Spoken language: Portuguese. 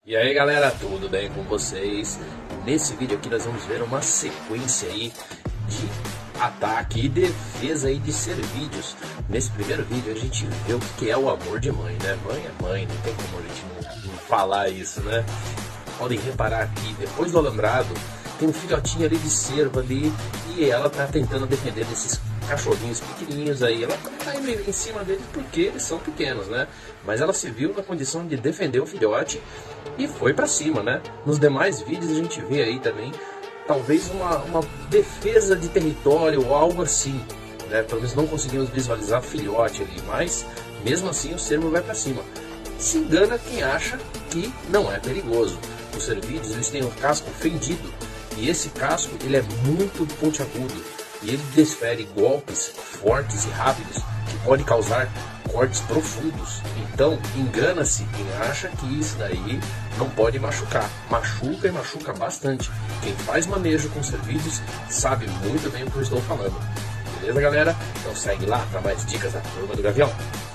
E aí galera, tudo bem com vocês? Nesse vídeo aqui nós vamos ver uma sequência aí de ataque e defesa aí de cervídeos. Nesse primeiro vídeo a gente vê o que é o amor de mãe, né? Mãe é mãe, não tem como a gente não falar isso, né? Podem reparar aqui, depois do alambrado, tem um filhotinho ali de cervo ali e ela tá tentando defender desses cachorrinhos pequenininhos aí. Ela tá indo em cima deles porque eles são pequenos, né? Mas ela se viu na condição de defender o filhote e foi pra cima, né? Nos demais vídeos a gente vê aí também talvez uma defesa de território ou algo assim, né? Pelo menos não conseguimos visualizar filhote ali, mas mesmo assim o cervo vai pra cima. Se engana quem acha que não é perigoso. Os cervídeos eles têm um casco fendido e esse casco ele é muito pontiagudo e ele desfere golpes fortes e rápidos que podem causar cortes profundos. Então engana-se quem acha que isso daí não pode machucar. Machuca e machuca bastante. Quem faz manejo com cervídeos sabe muito bem o que eu estou falando. Beleza, galera? Então segue lá para mais dicas da Turma do Gavião.